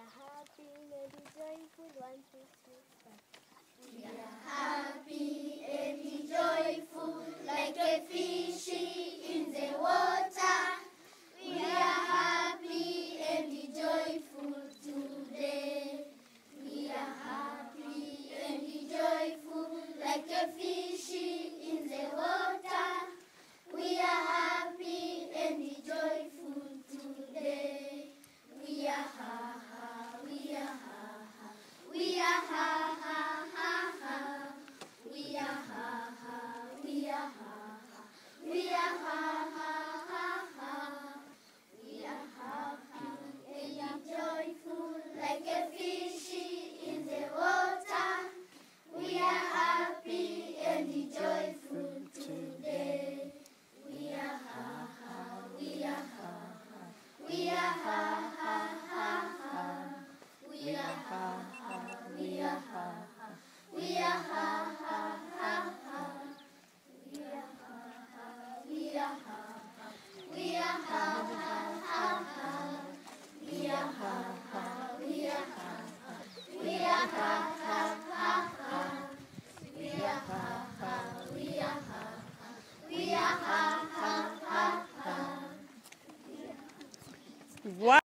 are happy, merry, joyful, 1, 2, 3, 4. We are happy and joyful, like a fishy in the water. We are happy and joyful today. We are happy and joyful, like a fishy in the water. We are happy and joyful today. We are ha ha, we are ha ha, we are ha ha ha ha. We are ha ha, we are ha ha, we are ha ha ha ha. We are happy and joyful, like a fishy in the water. We are happy and joyful today. We are ha ha, we are ha ha, we are ha ha ha ha. We are ha ha, we are ha ha, we are ha ha ha ha. We are ha ha, we are ha ha, we are ha ha ha ha. We are ha ha, we are ha ha, we are ha ha ha ha. We are ha ha, we are ha ha, we are ha ha ha ha. Wow.